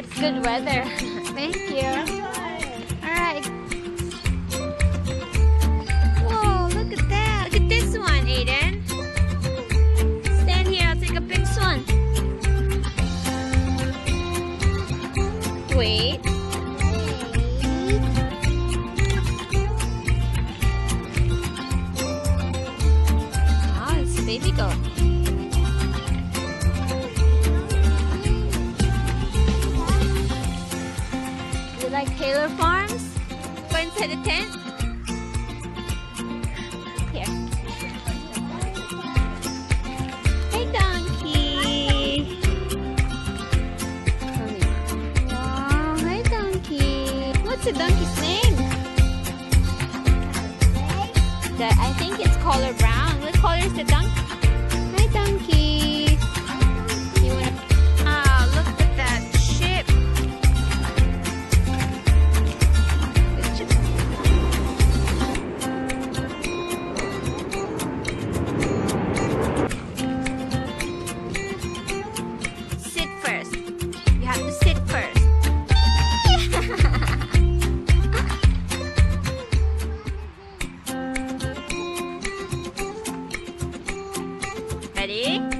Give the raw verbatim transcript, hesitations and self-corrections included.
It's good weather. Thank you. Alright. Whoa, look at that. Look at this one, Aiden. Stand here, I'll take a picture one. Wait. Oh, it's a baby goat. You like Taylor Farms? Go inside the tent. Here. Hey, donkey. Wow, hi, donkey. What's the donkey's name? The, I think it's color brown. What color is the donkey? Hi, donkey. You wanna? Ah, look at that ship. Sit first. You have to sit first. Ready?